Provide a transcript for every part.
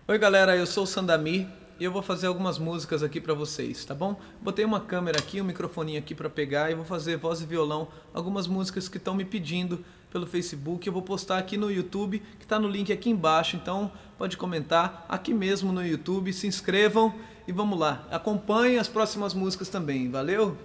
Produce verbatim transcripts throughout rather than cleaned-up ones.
Oi galera, eu sou o Sandamir e eu vou fazer algumas músicas aqui pra vocês, tá bom? Botei uma câmera aqui, um microfoninho aqui pra pegar e vou fazer voz e violão, algumas músicas que estão me pedindo pelo Facebook. Eu vou postar aqui no YouTube, que tá no link aqui embaixo, então pode comentar aqui mesmo no YouTube, se inscrevam e vamos lá. Acompanhem as próximas músicas também, valeu?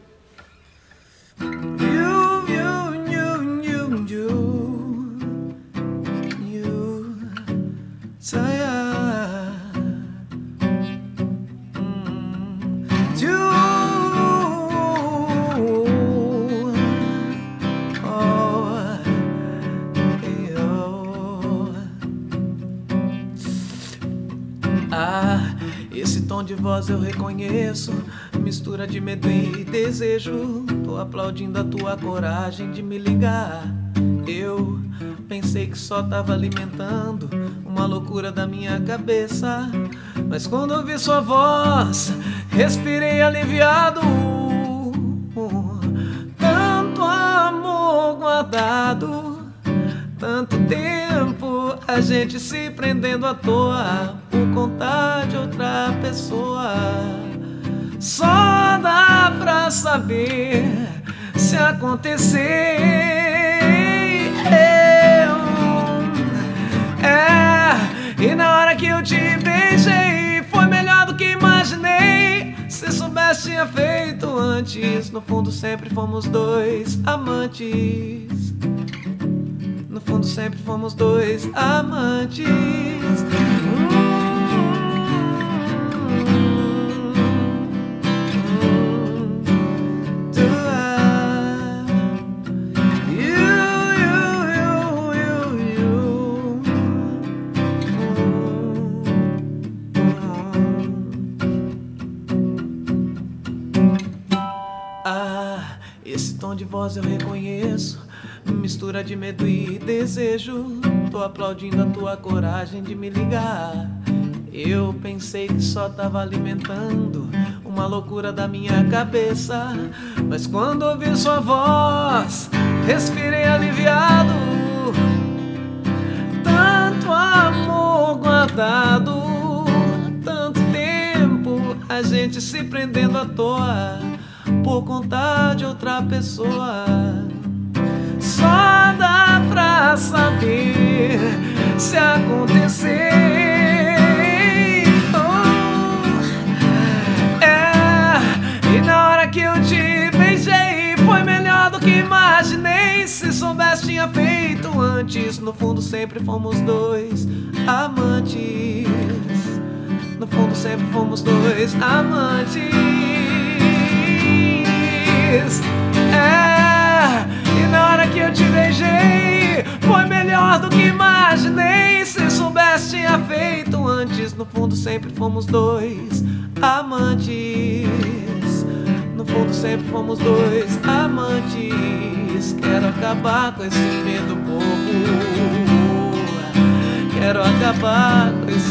Ah, esse tom de voz eu reconheço, mistura de medo e desejo. Tô aplaudindo a tua coragem de me ligar. Eu pensei que só tava alimentando uma loucura da minha cabeça, mas quando ouvi sua voz, respirei aliviado. Tanto amor guardado, tanto tempo a gente se prendendo à toa por conta de outra pessoa. Só dá pra saber se acontecer. É, e na hora que eu te beijei, foi melhor do que imaginei. Se soubesse tinha feito antes. No fundo sempre fomos dois amantes. No fundo sempre fomos dois amantes. Hum. Ah, esse tom de voz eu reconheço, mistura de medo e desejo. Tô aplaudindo a tua coragem de me ligar. Eu pensei que só tava alimentando uma loucura da minha cabeça, mas quando ouvi sua voz, respirei aliviado. Tanto amor guardado, tanto tempo a gente se prendendo à toa por conta de outra pessoa. Só dá pra saber se acontecer. Oh, é, e na hora que eu te beijei, foi melhor do que imaginei. Se soubesse tinha feito antes. No fundo sempre fomos dois amantes. No fundo sempre fomos dois amantes. É, e na hora que eu te beijei, foi melhor do que imaginei. Se soubesse tinha feito antes. No fundo sempre fomos dois amantes. No fundo sempre fomos dois amantes. Quero acabar com esse medo bobo. Quero acabar com esse